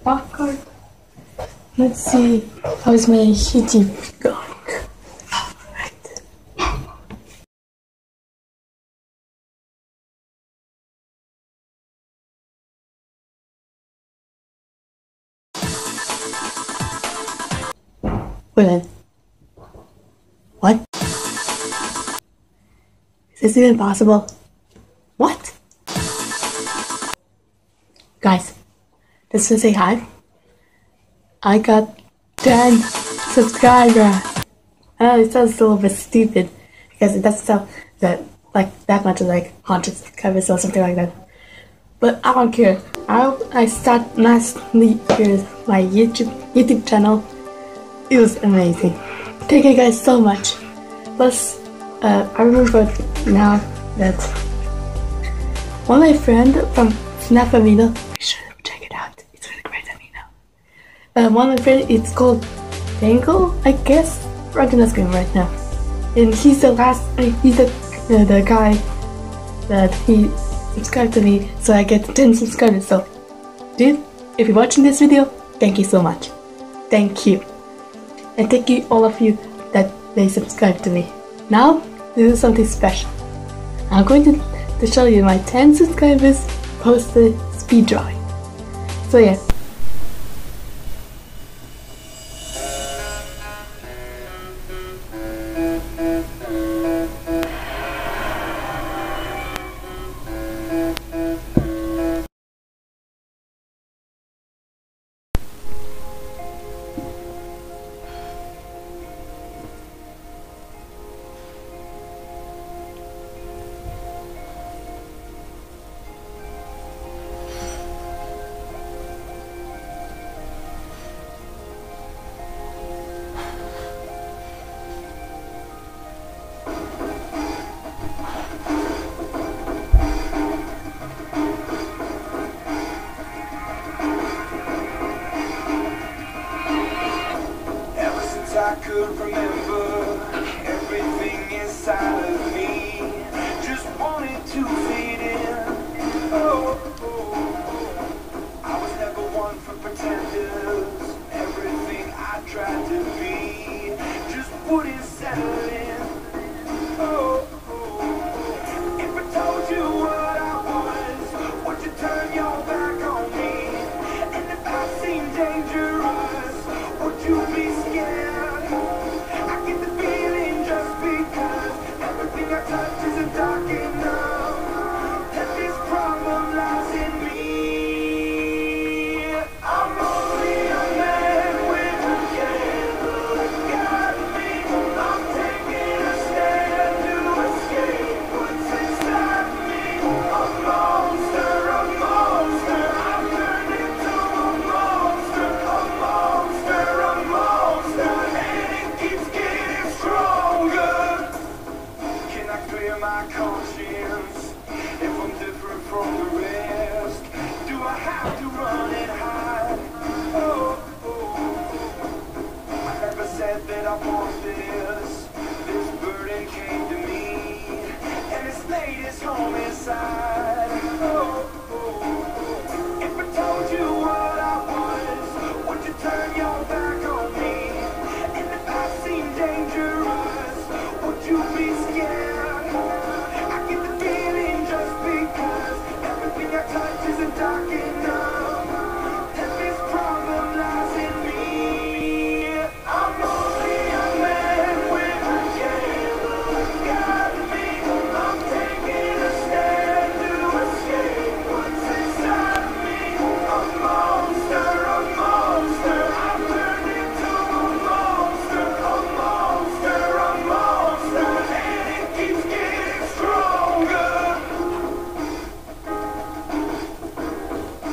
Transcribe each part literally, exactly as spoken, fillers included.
popcorn. Let's see how's my YouTube going. Right. Wait a minute. What? Is this even possible? What? Guys, just to say hi. I got ten subscribers. I know it sounds a little bit stupid because it doesn't sound that like that much like one hundred subscribers or something like that. But I don't care. I I started last year my YouTube YouTube channel. It was amazing. Thank you guys so much. Plus, uh, I remember now that one of my friend from Snap Amino, you should check it out. It's really great Amino. Uh, one of my friend, it's called Dangle, I guess. Right on the screen right now. And he's the last, he's the, uh, the guy that he subscribed to me, so I get ten subscribers. So, dude, if you're watching this video, thank you so much. Thank you. And thank you all of you that they subscribe to me. Now, this is something special. I'm going to, to show you my ten subscribers posted speed drawing. So yeah. I could remember everything inside of me. Just wanted to fit in. Oh, oh, oh. I was never one for pretenders. Everything I tried to be just wouldn't settle in. Oh, oh. If I told you what I was, would you turn your back on me? And if I seemed dangerous, would you be scared? Dark enough, and this problem lies in me. I'm only a man with a candle that got me. I'm taking a stand to escape what's inside me. A monster, a monster, I've turned into a monster, a monster, a monster, and it keeps getting stronger. Can I clear my conscience if I'm different from the rest? Do I have to run and hide? Oh, oh. I never said that I want this. This burden came to me, and it's laid its home inside. Oh, oh. If I told you what I was, would you turn your back on me? And if I seem dangerous, would you be scared? Dark enough, and this problem lies in me. I'm only a man with a candle that got me. I'm taking a stand to escape what's inside me. A monster, a monster, I've turned into a monster, a monster, a monster, and it keeps getting stronger.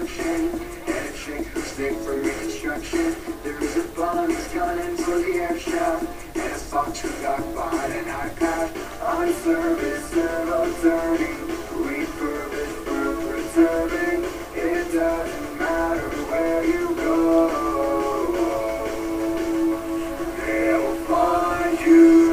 destruction. And a chick who's thick for reconstruction. There is a blonde who's coming in for the air shaft. And a fox who got behind an iPad. On service of observing, refurbished for preserving. It doesn't matter where you go, they'll find you.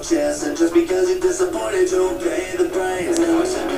chance, and just because you're disappointed, don't pay the price.